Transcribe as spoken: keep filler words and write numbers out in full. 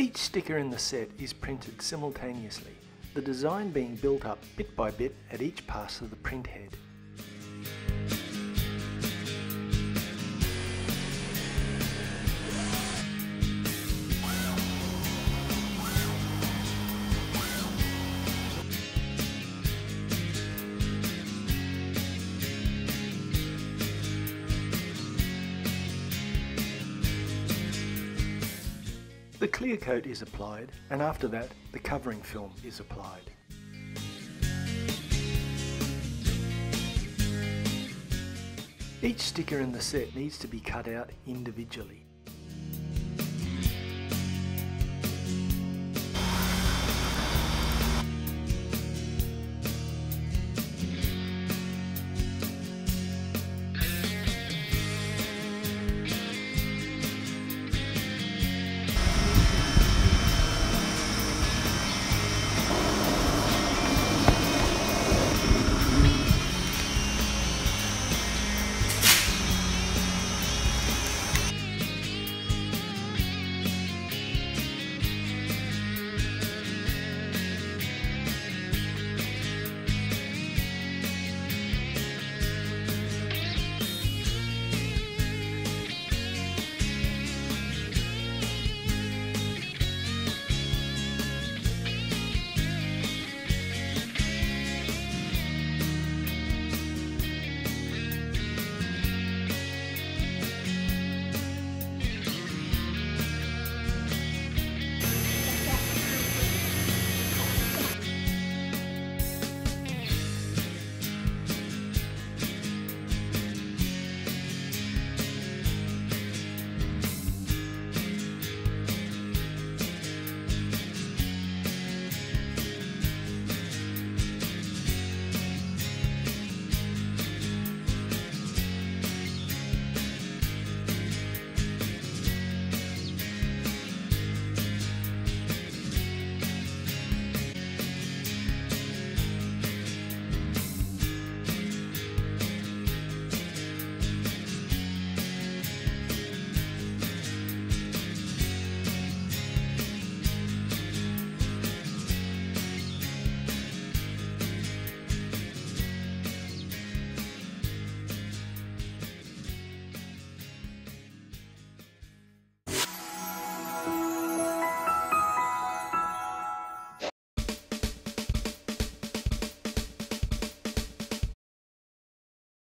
Each sticker in the set is printed simultaneously, the design being built up bit by bit at each pass of the print head. The clear coat is applied, and after that the covering film is applied. Each sticker in the set needs to be cut out individually.